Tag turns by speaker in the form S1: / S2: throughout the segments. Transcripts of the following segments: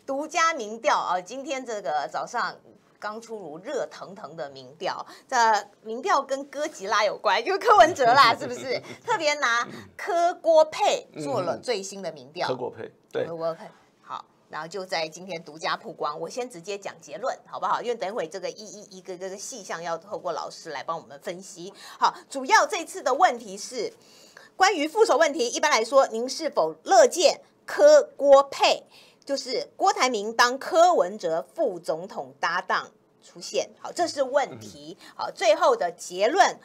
S1: 独家民调啊，今天这个早上刚出炉热腾腾的民调，这民调跟哥吉拉有关，就柯文哲啦，是不是？特别拿柯郭配做了最新的民调，
S2: 柯郭配对，
S1: 柯郭配好。然后就在今天独家曝光，我先直接讲结论，好不好？因为等会这个一个细项要透过老师来帮我们分析。好，主要这次的问题是关于副手问题。一般来说，您是否乐见柯郭配，就是郭台铭当柯文哲副总统搭档出现？好，这是问题。好，最后的结论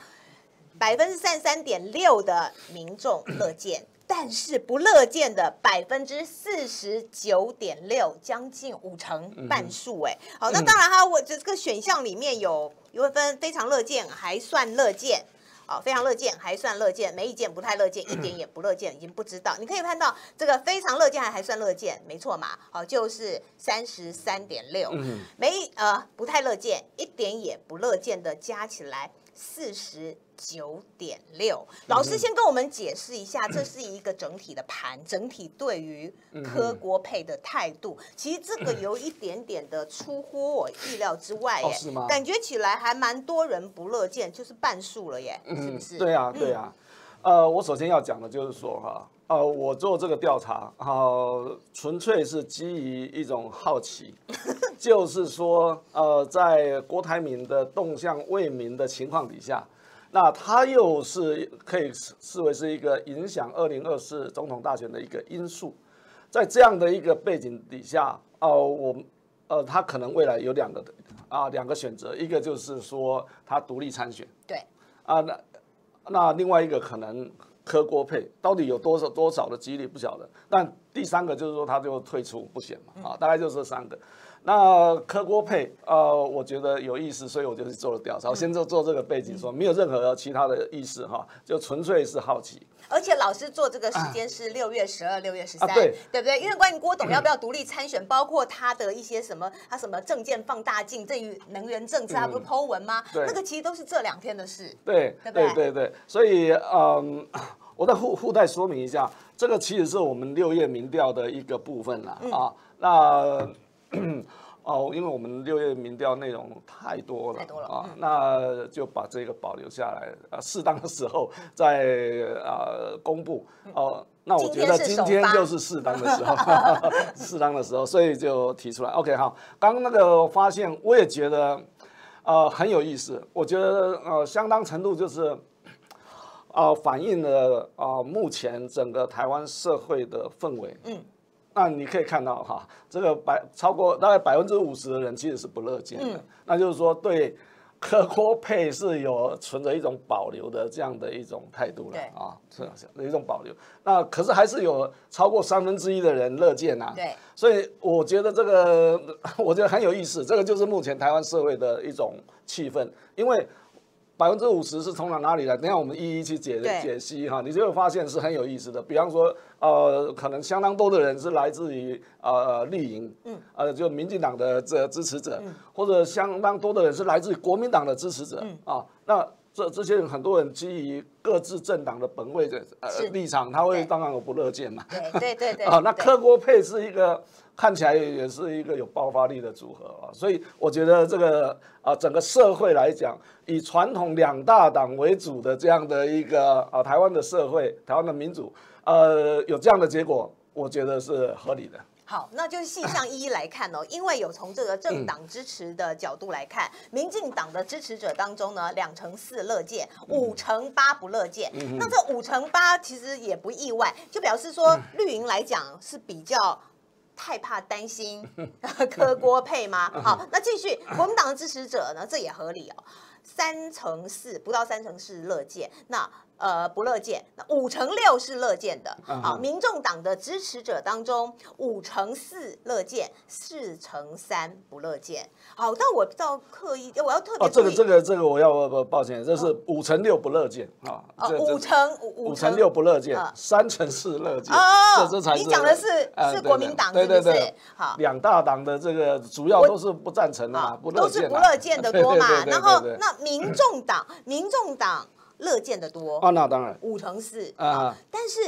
S1: ，33.6%的民众乐见。但是不乐见的49.6%，将近50%，半数哎。好，那当然我这个选项里面有会分非常乐见，还算乐见。好，非常乐见，还算乐见，没意见，不太乐见，一点也不乐见，已经不知道。你可以看到这个非常乐见还算乐见，没错嘛？好，就是33.6%，不太乐见，一点也不乐见的加起来49.6%。老师先跟我们解释一下，这是一个整体的盘，整体对于柯郭配的态度，其实这个有一点点的出乎我意料之外耶，
S2: 是吗？感
S1: 觉起来还蛮多人不乐见，就是半数了耶，是不是？
S2: 对啊，对啊。我首先要讲的就是说我做这个调查纯粹是基于一种好奇，就是说在郭台铭的动向未明的情况底下，那他又是可以视为是一个影响2024总统大选的一个因素，在这样的一个背景底下，他可能未来有两个选择，一个就是说他独立参选，
S1: 对，
S2: 那另外一个可能柯郭配，到底有多少的几率不晓得，但第三个就是说他就退出不选嘛，大概就是这3个。那柯郭配我觉得有意思，所以我就去做了调查。我先做这个背景，说没有任何其他的意思就纯粹是好奇。
S1: 而且老师做这个时间是6月12、6月13，对不对？因为关于郭董要不要独立参选，包括他的一些什么政见放大镜，对于能源政策，他不是 po 文吗？那个其实都是这2天的事。
S2: 对，所以我再附带说明一下，这个其实是我们6月民调的一个部分啦因为我们6月民调内容太多了那就把这个保留下来，适当的时候再公布那我觉得今天就是适当的时候，适当的时候，所以就提出来。OK， 好，刚刚那个发现我也觉得很有意思，我觉得相当程度就是反映了目前整个台湾社会的氛围。那你可以看到这个超过大概50%的人其实是不乐见的，那就是说对柯郭配是有存着一种保留的这样的一种态度了是一种保留。那可是还是有超过1/3的人乐见对，所以我觉得这个我觉得很有意思，这个就是目前台湾社会的一种气氛，因为50%是从哪里来？等一下我们一一去解析你就会发现是很有意思的。比方说，可能相当多的人是来自于绿营，就民进党的支持者，或者相当多的人是来自于国民党的支持者那这些人很多人基于各自政党的本位的立场，他会当然有不乐见嘛。
S1: 对
S2: 那柯郭配是一个看起来也是一个有爆发力的组合所以我觉得这个整个社会来讲，以传统2大党为主的这样的一个台湾的社会，台湾的民主有这样的结果，我觉得是合理的。
S1: 好，那就细项一一来看因为有从这个政党支持的角度来看，民进党的支持者当中呢，2成4乐见，5成8不乐见。那这5成8其实也不意外，就表示说绿营来讲是比较太怕担心柯郭配吗？好，那继续国民党的支持者呢，这也合理3成4不到3成4乐见，那不乐见，那5成6是乐见的。好，民众党的支持者当中5成4乐见，4成3不乐见。好，但我要特别
S2: 这个我要抱歉，这是5成6不乐见5成6不乐见，3成4乐见。这才是
S1: 你讲的是国民党是不是？好
S2: ，2大党的这个主要都是不赞成不乐见，
S1: 都是不乐见的多嘛。然后那民众党乐见的多
S2: 那当然
S1: 5成4但是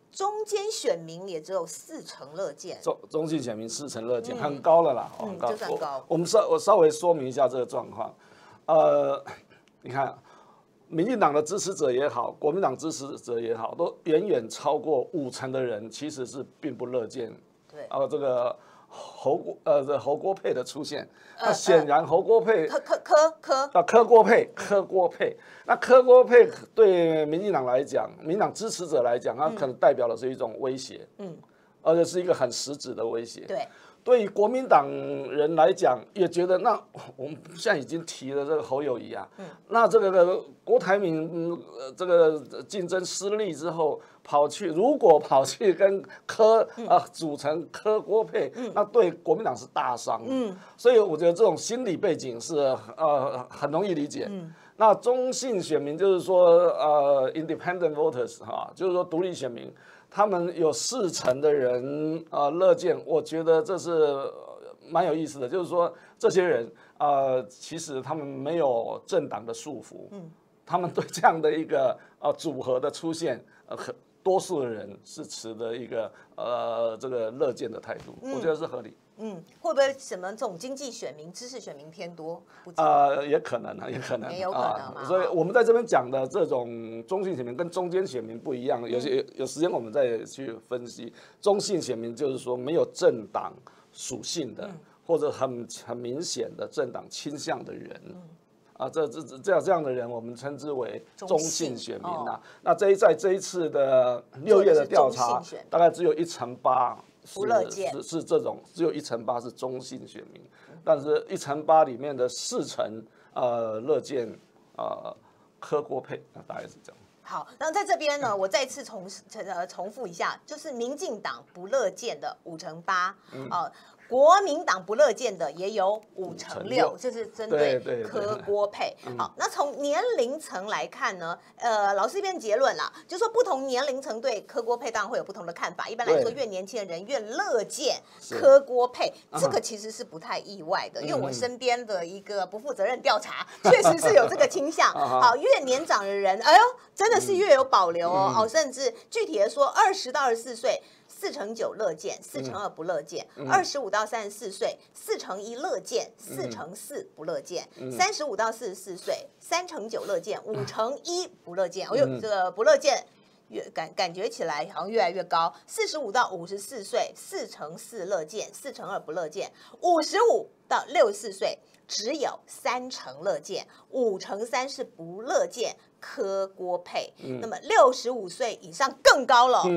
S1: 中间选民也只有40%乐见，
S2: 中性选民40%乐见，很高了啦，很高。
S1: 就算高。
S2: 我稍微说明一下这个状况。你看，民进党的支持者也好，国民党支持者也好，都远远超过50%的人，其实是并不乐见。
S1: 对。
S2: 这个侯郭配的出现，那显然侯郭配柯郭配，那柯郭配对民进党来讲，民进党支持者来讲，它可能代表的是一种威胁，而且是一个很实质的威胁。
S1: 对。
S2: 对于国民党人来讲，也觉得那我们现在已经提了这个侯友宜啊，那这个郭台铭这个竞争失利之后，如果跑去跟组成柯郭配，那对国民党是大伤。所以我觉得这种心理背景是很容易理解。那中性选民就是说independent voters 就是说独立选民。他们有40%的人乐见，我觉得这是蛮有意思的。就是说，这些人其实他们没有政党的束缚，他们对这样的一个组合的出现，多数的人是持的一个这个乐见的态度，我觉得是合理。
S1: 会不会什么这种经济选民、知识选民偏多？
S2: 也可能啊，也可能，
S1: 也有可能嘛。
S2: 所以我们在这边讲的这种中性选民跟中间选民不一样，有时间我们再去分析。中性选民就是说没有政党属性的，或者很明显的政党倾向的人。这样的人，我们称之为中性选民啊。那在这一次的6月的调查，大概只有1%8%。
S1: 不乐见
S2: 是这种，只有1%8%是中性选民，但是1%8%里面的40%乐见柯郭配，大概是这样。
S1: 好，那在这边呢，我再次重复一下，就是民进党不乐见的5%8%，国民党不乐见的也有5%6%，就是针对柯郭配。好，那从年龄层来看呢，老师这边结论啦，就是说不同年龄层对柯郭配当然会有不同的看法。一般来说，越年轻的人越乐见柯郭配，这个其实是不太意外的，因为我身边的一个不负责任调查，确实是有这个倾向。好，越年长的人，哎呦，真的是越有保留哦，甚至具体的说，20到24岁。4%9乐见，4%2不乐见；25到34岁，4%1乐见，4%4不乐见；35到44岁，3%9乐见，5%1不乐见。哎呦，这个不乐见感觉起来好像越来越高。45到54岁，4%4乐见，4%2不乐见；55到64岁。只有3%乐见，5%3是不乐见柯郭配。那么65岁以上更高了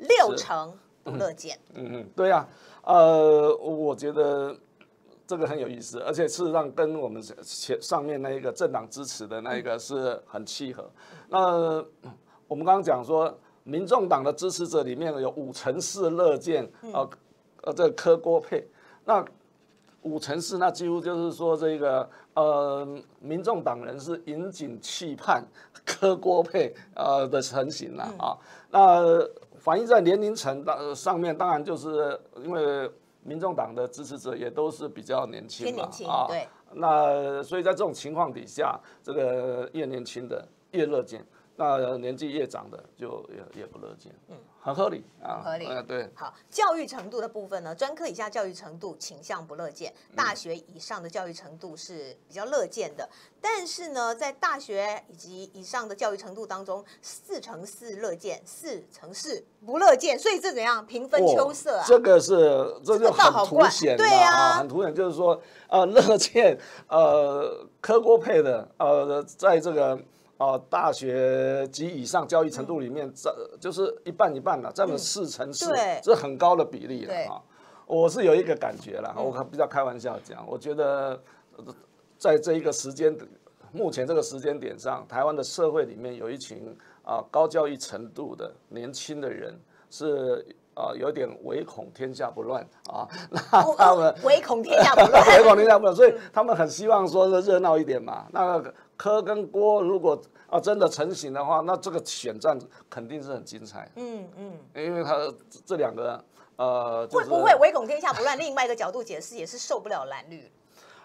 S1: ，6%不乐见。
S2: 对啊，我觉得这个很有意思，而且事实上跟我们上面那一个政党支持的那一个是很契合。那我们刚刚讲说，民众党的支持者里面有5%4乐见这个柯郭配，那5%4，那几乎就是说这个民众党人是引颈期盼柯郭配的成型了啊。那反映在年龄层上面，当然就是因为民众党的支持者也都是比较年轻嘛啊。
S1: 对。
S2: 那所以在这种情况底下，这个越年轻的越乐见，那年纪越长的就也不乐见。很合理啊，
S1: 合理。
S2: 对。
S1: 好，教育程度的部分呢，专科以下教育程度倾向不乐见，大学以上的教育程度是比较乐见的。但是呢，在大学以及以上的教育程度当中，4%4乐见，4%4不乐见，所以这怎样平分秋色啊？
S2: 这就很凸显，
S1: 对啊，
S2: 很凸显，就是说乐见柯郭配的在这个。大学及以上教育程度里面，就是一半一半了，占了4%4，这很高的比例了啊。我是有一个感觉了，我比较开玩笑讲，我觉得在这一个目前这个时间点上，台湾的社会里面有一群高教育程度的年轻的人是。有点唯恐天下不乱啊，那他们
S1: 唯恐天下不乱，
S2: 唯恐天下不乱，所以他们很希望说热闹一点嘛。那柯跟郭如果真的成型的话，那这个选战肯定是很精彩。因为他这两个会
S1: 不会唯恐天下不乱？另外一个角度解释也是受不了蓝绿。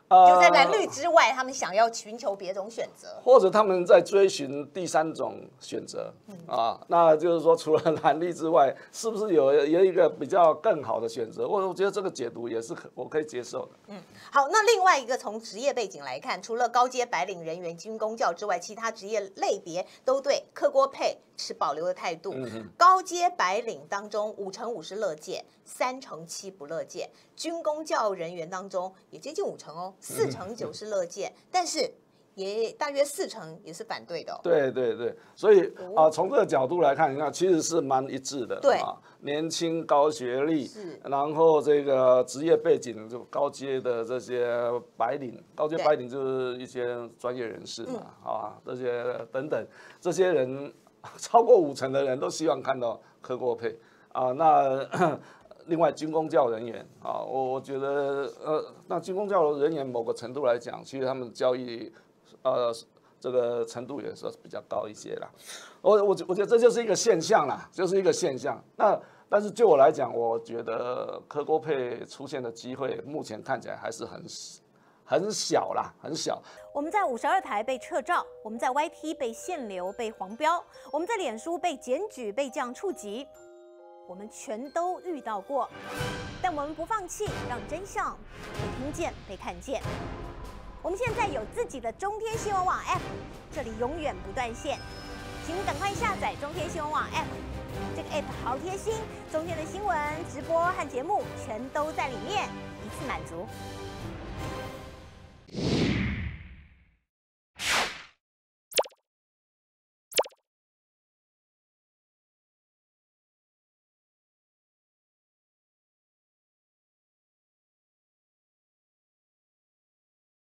S1: 就在蓝绿之外，他们想要寻求别种选择，
S2: 或者他们在追寻第3种选择那就是说除了蓝绿之外，是不是有一个比较更好的选择？我觉得这个解读也是我可以接受的。
S1: 好，那另外一个从职业背景来看，除了高阶白领人员、军公教之外，其他职业类别都对柯郭配持保留的态度。高阶白领当中5%-5%是乐见，3%-7%不乐见；军公教人员当中也接近50%哦，4%-9%是乐见，但是也大约4%也是反对的。
S2: 对对对，所以从这个角度来看，你看其实是蛮一致的。
S1: 对
S2: 年轻、高学历，然后这个职业背景就高阶的这些白领，高阶白领就是一些专业人士嘛，这些等等，这些人超过50%的人都希望看到柯郭配那另外军公教人员我觉得那军公教人员某个程度来讲，其实他们教育这个程度也是比较高一些啦。我觉得这就是一个现象啦，就是一个现象。但是就我来讲，我觉得柯郭配出现的机会，目前看起来还是很小啦，很小。
S3: 我们在52台被撤照，我们在 YT 被限流、被黄标，我们在脸书被检举、被这样触及，我们全都遇到过。但我们不放弃，让真相被听见、被看见。我们现在有自己的中天新闻网 App， 这里永远不断线，请你赶快下载中天新闻网 App。这个 App 好贴心，中天的新闻、直播和节目全都在里面，一次满足。